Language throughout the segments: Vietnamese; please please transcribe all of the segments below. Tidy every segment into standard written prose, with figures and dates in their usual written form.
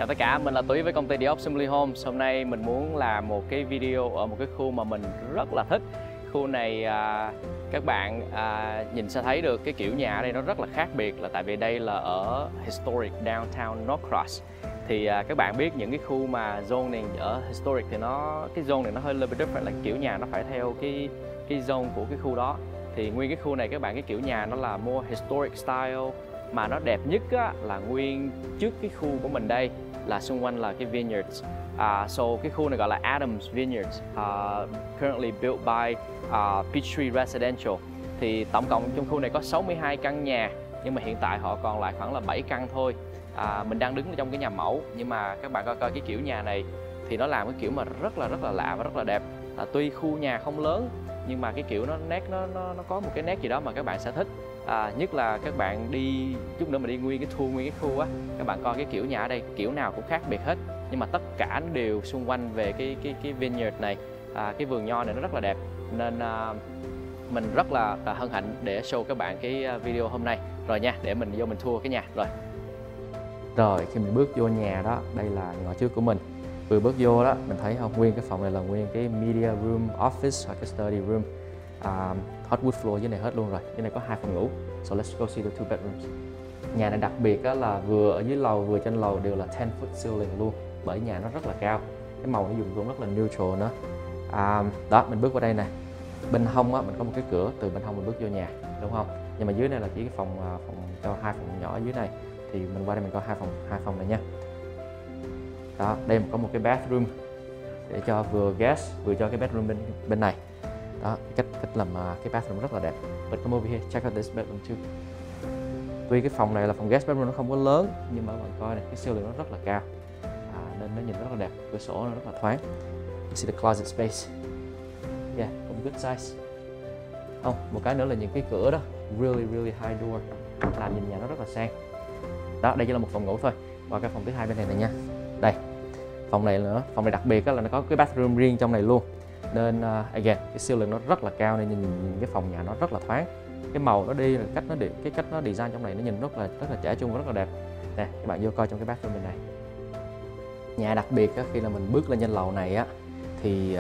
tất cả, mình là Túy với công ty địa ốc Simply Homes. Hôm nay mình muốn làm một cái video ở một cái khu mà mình rất là thích. Khu này các bạn nhìn sẽ thấy được cái kiểu nhà ở đây nó rất là khác biệt, là tại vì đây là ở Historic Downtown Norcross. Thì các bạn biết những cái khu mà zoning ở Historic thì cái zone này nó hơi little bit different, là kiểu nhà nó phải theo cái zone của cái khu đó. Thì nguyên cái khu này các bạn, cái kiểu nhà nó là more historic style, mà nó đẹp nhất á, là nguyên trước cái khu của mình đây là xung quanh là cái vineyards. So cái khu này gọi là Adams Vineyards, currently built by Peachtree Residential. Thì tổng cộng trong khu này có 62 căn nhà, nhưng mà hiện tại họ còn lại khoảng là 7 căn thôi. Mình đang đứng trong cái nhà mẫu, nhưng mà các bạn coi cái kiểu nhà này thì nó làm cái kiểu mà rất là lạ và rất là đẹp. Tuy khu nhà không lớn nhưng mà cái kiểu nó có một cái nét gì đó mà các bạn sẽ thích. Nhất là các bạn đi chút nữa mà đi nguyên cái khu á, các bạn coi cái kiểu nhà ở đây kiểu nào cũng khác biệt hết, nhưng mà tất cả nó đều xung quanh về cái vineyard này. Cái vườn nho này nó rất là đẹp, nên mình rất là hân hạnh để show các bạn cái video hôm nay. Rồi nha, để mình vô mình tour cái nhà. Rồi khi mình bước vô nhà đó, đây là ngõ trước của mình. Vừa bước vô đó, mình thấy không, nguyên cái phòng này là nguyên cái media room, office hoặc cái study room. Hardwood floor dưới này hết luôn rồi. Dưới này có 2 phòng ngủ. So let's go see the 2 bedrooms. Nhà này đặc biệt đó là vừa ở dưới lầu vừa trên lầu đều là 10-foot ceiling luôn, bởi nhà nó rất là cao. Cái màu nó dùng cũng rất là neutral nữa. Đó, mình bước qua đây nè. Bên hông á, mình có một cái cửa, từ bên hông mình bước vô nhà, đúng không? Nhưng mà dưới này là chỉ cái phòng cho 2 phòng nhỏ ở dưới này. Thì mình qua đây mình coi hai phòng này nha. Đó, đây có một cái bathroom để cho vừa guest vừa cho cái bedroom bên này. Đó, cách làm cái bathroom rất là đẹp. But come over here, check out this bedroom too. Tuy cái phòng này là phòng guest bedroom, nó không có lớn, nhưng mà các bạn coi này, cái ceiling nó rất là cao, nên nó nhìn rất là đẹp. Cửa sổ nó rất là thoáng. You see the closet space. Yeah, cũng good size. Một cái nữa là những cái cửa đó really high door, làm nhìn nhà nó rất là sang. Đó, đây chỉ là một phòng ngủ thôi. Qua cái phòng thứ hai bên này nha. Đây, phòng này nữa, phòng này đặc biệt là nó có cái bathroom riêng trong này luôn. Nên again, cái ceiling nó rất là cao nên nhìn cái phòng nhà nó rất là thoáng. Cái màu nó đi, cái cách nó design trong này nó nhìn rất là trẻ trung và rất là đẹp. Nè, các bạn vô coi trong cái bathroom bên này. Nhà đặc biệt á, khi là mình bước lên trên lầu này á, thì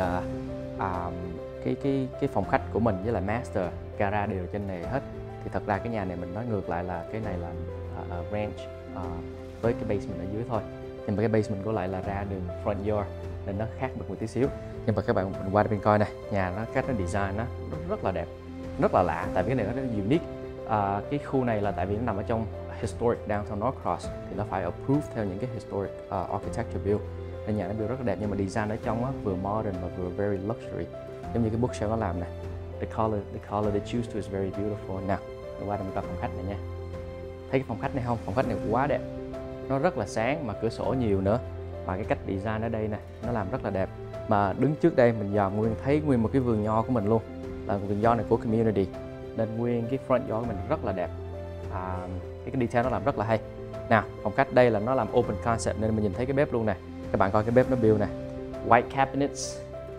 cái phòng khách của mình với lại master gara đều trên này hết. Thì thật ra cái nhà này mình nói ngược lại là cái này là ranch với cái basement ở dưới thôi. Nhưng mà cái basement của lại là ra đường front yard nên nó khác biệt một tí xíu. Nhưng mà các bạn mình qua đây bên coi này, nhà nó cách nó design nó rất là đẹp, rất là lạ, tại vì cái này nó rất unique. Cái khu này là tại vì nó nằm ở trong historic downtown Norcross thì nó phải approve theo những cái historic architecture build. Nên nhà nó build rất là đẹp, nhưng mà design ở trong á, vừa modern mà vừa very luxury. Giống như cái bookshelf nó làm này, the color they choose to is very beautiful. Nào, qua đây mình coi phòng khách này nha. Thấy cái phòng khách này không? Phòng khách này quá đẹp, nó rất là sáng mà cửa sổ nhiều nữa, và cái cách design ở đây nè nó làm rất là đẹp. Mà đứng trước đây mình dòm thấy nguyên một cái vườn nho của mình luôn, là vườn nho này của community, nên nguyên cái front yard của mình rất là đẹp. Cái detail nó làm rất là hay. Nào, phòng khách đây là nó làm open concept nên mình nhìn thấy cái bếp luôn nè. Các bạn coi cái bếp nó build nè, white cabinets,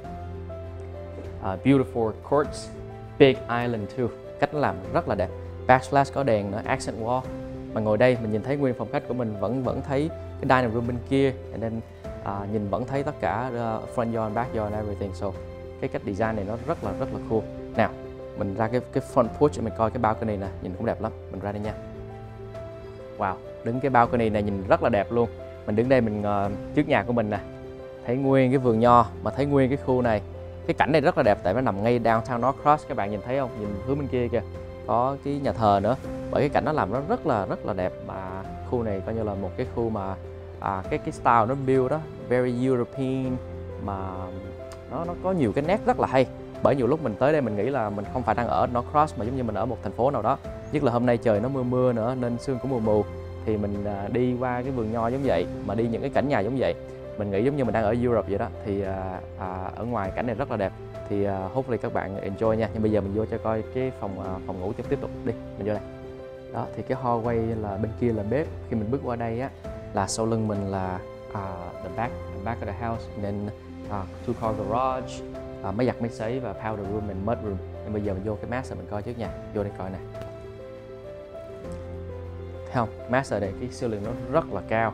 beautiful quartz, big island too. Cách nó làm rất là đẹp. Backsplash có đèn nữa, accent wall. Mà ngồi đây mình nhìn thấy nguyên phòng khách của mình vẫn thấy cái dining room bên kia, nên nhìn vẫn thấy tất cả front yard, back yard and everything. So cái cách design này nó rất là cool. Nào, mình ra cái front porch để mình coi cái balcony nè, nhìn cũng đẹp lắm. Mình ra đây nha. Wow, đứng cái balcony này nhìn rất là đẹp luôn. Mình đứng đây mình trước nhà của mình nè, thấy nguyên cái vườn nho mà thấy nguyên cái khu này. Cái cảnh này rất là đẹp tại nó nằm ngay downtown Norcross, các bạn nhìn thấy không? Nhìn hướng bên kia kìa, có cái nhà thờ nữa. Bởi cái cảnh nó làm nó rất là đẹp. Mà khu này coi như là một cái khu mà cái style nó build đó very European, mà nó có nhiều cái nét rất là hay. Bởi nhiều lúc mình tới đây mình nghĩ là mình không phải đang ở Norcross mà giống như mình ở một thành phố nào đó. Nhất là hôm nay trời nó mưa nữa nên sương cũng mù. Thì mình đi qua cái vườn nho giống vậy, mà đi những cái cảnh nhà giống vậy, mình nghĩ giống như mình đang ở Europe vậy đó. Thì ở ngoài cảnh này rất là đẹp. Thì hopefully các bạn enjoy nha. Nhưng bây giờ mình vô cho coi cái phòng ngủ tiếp tục đi. Mình vô đây. Đó, thì cái hallway là bên kia là bếp. Khi mình bước qua đây á, là sau lưng mình là the back of the house, nên 2-car garage, máy giặt máy sấy và powder room and mud room. Nhưng bây giờ mình vô cái master mình coi trước nha. Vô đây coi nè. Thấy không? Master này cái ceiling nó rất là cao.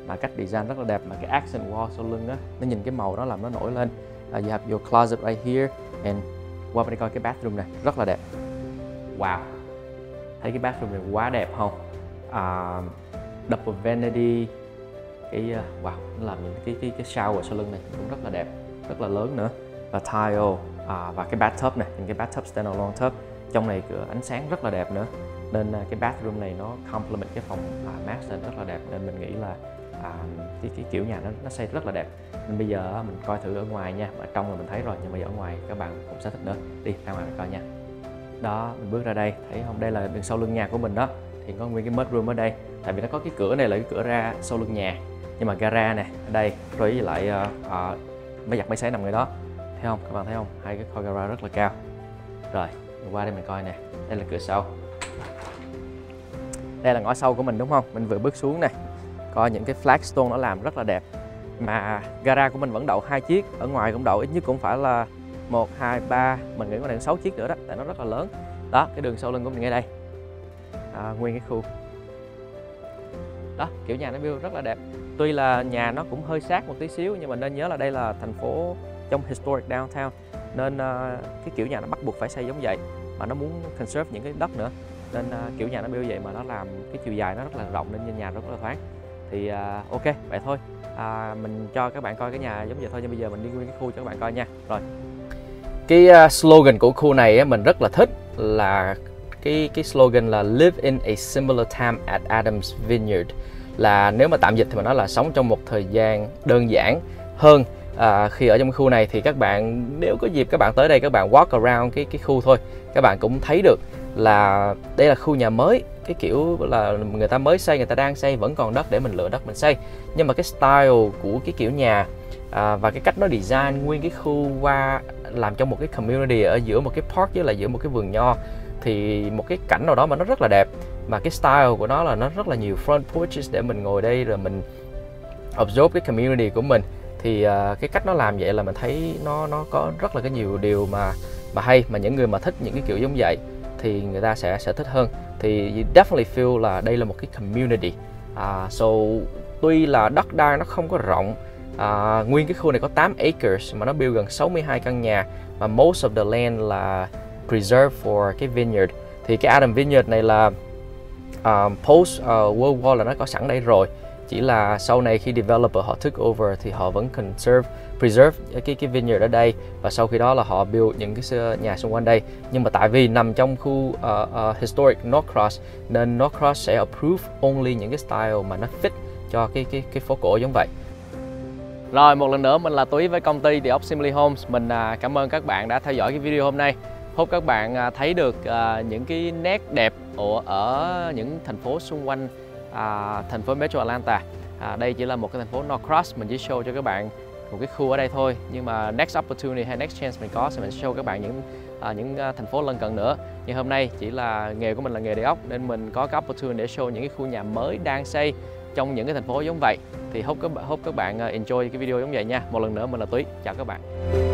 mà cách design rất là đẹp, mà cái accent wall sau lưng á, nó nhìn cái màu đó làm nó nổi lên. You have your closet right here, and qua bên đây coi cái bathroom này rất là đẹp. Wow, thấy cái bathroom này quá đẹp không? Double vanity, cái wow, nó làm những cái shower sau lưng này cũng rất là đẹp, rất là lớn nữa, và tile và cái bathtub này, những cái bathtub standalone tub trong này cửa ánh sáng rất là đẹp nữa, nên cái bathroom này nó complement cái phòng master rất là đẹp, nên mình nghĩ là cái kiểu nhà nó xây rất là đẹp. Nên bây giờ mình coi thử ở ngoài nha, ở trong là mình thấy rồi nhưng mà giờ ở ngoài các bạn cũng sẽ thích nữa. Đi ra ngoài mình coi nha. Đó, mình bước ra đây thấy không, đây là đường sau lưng nhà của mình đó, thì có nguyên cái mudroom ở đây, tại vì nó có cái cửa này là cái cửa ra sau lưng nhà, nhưng mà gara nè ở đây, rồi với lại máy giặt máy sấy nằm người đó, thấy không, các bạn thấy không, hai cái kho gara rất là cao. Rồi mình qua đây mình coi nè, đây là cửa sau, đây là ngõ sau của mình đúng không, mình vừa bước xuống nè, coi những cái flagstone nó làm rất là đẹp, mà gara của mình vẫn đậu 2 chiếc, ở ngoài cũng đậu ít nhất cũng phải là 1, 2, 3, mình nghĩ có đến 6 chiếc nữa đó, tại nó rất là lớn. Đó, cái đường sau lưng của mình ngay đây, nguyên cái khu đó, kiểu nhà nó build rất là đẹp. Tuy là nhà nó cũng hơi sát một tí xíu, nhưng mà nên nhớ là đây là thành phố trong historic downtown, nên cái kiểu nhà nó bắt buộc phải xây giống vậy, mà nó muốn conserve những cái đất nữa, nên kiểu nhà nó build vậy mà nó làm cái chiều dài nó rất là rộng, nên nhà rất là thoáng. Thì ok, vậy thôi, mình cho các bạn coi cái nhà giống vậy thôi, nhưng bây giờ mình đi nguyên cái khu cho các bạn coi nha. Rồi, cái slogan của khu này á, mình rất là thích, là cái slogan là Live in a similar time at Adams Vineyard, là nếu mà tạm dịch thì mình nói là sống trong một thời gian đơn giản hơn. Khi ở trong khu này thì các bạn, nếu có dịp các bạn tới đây, các bạn walk around cái khu thôi, các bạn cũng thấy được là đây là khu nhà mới, cái kiểu là người ta mới xây, người ta đang xây, vẫn còn đất để mình lựa đất mình xây, nhưng mà cái style của cái kiểu nhà và cái cách nó design nguyên cái khu qua làm trong một cái community ở giữa một cái park với lại giữa một cái vườn nho, thì một cái cảnh nào đó mà nó rất là đẹp. Mà cái style của nó là nó rất là nhiều front porches để mình ngồi đây rồi mình absorb cái community của mình. Thì cái cách nó làm vậy là mình thấy nó có rất là cái nhiều điều mà hay, mà những người mà thích những cái kiểu giống vậy thì người ta sẽ thích hơn. Thì you definitely feel là đây là một cái community. So tuy là đất đai nó không có rộng, nguyên cái khu này có 8 acres mà nó build gần 62 căn nhà, mà most of the land là preserved for cái vineyard. Thì cái Adam Vineyard này là post World War là nó có sẵn đây rồi, chỉ là sau này khi developer họ took over thì họ vẫn preserve cái vineyard ở đây, và sau khi đó là họ build những cái nhà xung quanh đây. Nhưng mà tại vì nằm trong khu historic Norcross nên Norcross sẽ approve only những cái style mà nó fit cho cái phố cổ giống vậy. Rồi, một lần nữa mình là Túy với công ty The Oximily Homes. Mình cảm ơn các bạn đã theo dõi cái video hôm nay. Hope các bạn thấy được những cái nét đẹp ở những thành phố xung quanh thành phố Metro Atlanta. Đây chỉ là một cái thành phố Norcross, mình chỉ show cho các bạn một cái khu ở đây thôi. Nhưng mà next opportunity hay next chance mình có sẽ mình show các bạn những thành phố lân cận nữa. Nhưng hôm nay chỉ là nghề của mình là nghề địa ốc, nên mình có cái opportunity để show những cái khu nhà mới đang xây trong những cái thành phố giống vậy. Thì hope các bạn enjoy cái video giống vậy nha. Một lần nữa mình là Túy, chào các bạn.